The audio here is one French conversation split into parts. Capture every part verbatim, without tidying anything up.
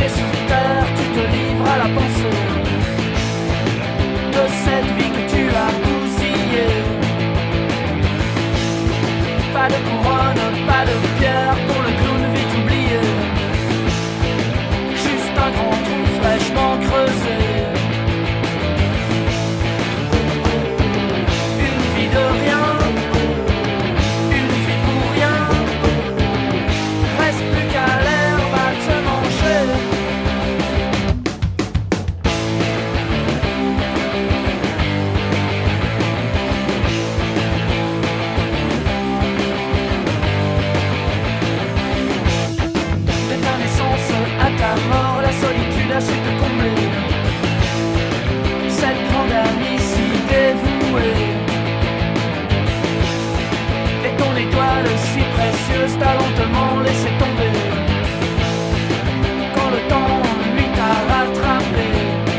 et sous terre, tu te livres à la pensée de cette vie que tu as bousillée. Pas de couronne, pas de pierre pour le clown vite oublié. Juste un grand trou fraîchement creusé. Une vie de rien, une vie pour rien. Reste plus qu'à l'herbe à te manger. De ta naissance à ta mort, la solitude a su te combler. Cette grande amie si dévouée, et ton étoile si précieuse t'a lentement laissé tomber. Quand le temps lui t'a rattrapé.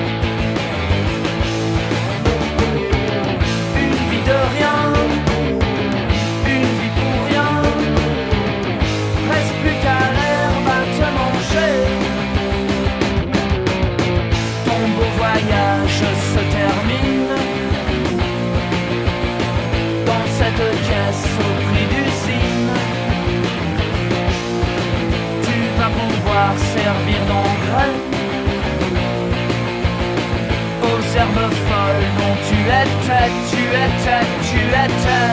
Une vie de rien, une vie pour rien. Reste plus qu'à l'herbe à te manger. Ton beau voyage se termine dans cette caisse au prix d'usine. Tu vas pouvoir servir d'engrais aux herbes folles dont tu étais, tu étais, tu étais.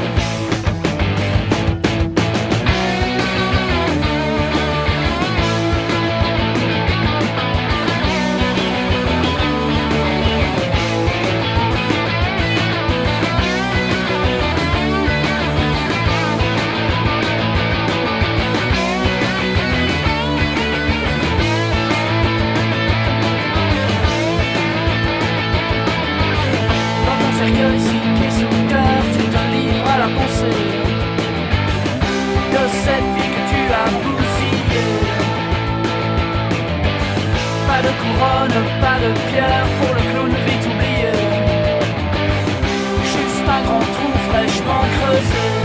Dans ton cercueil si pieds sous terre, tu te livres à la pensée de cette vie que tu as bousillée. Pas de couronne, pas de pierre pour le clown vite oublié. Juste un grand trou fraîchement creusé.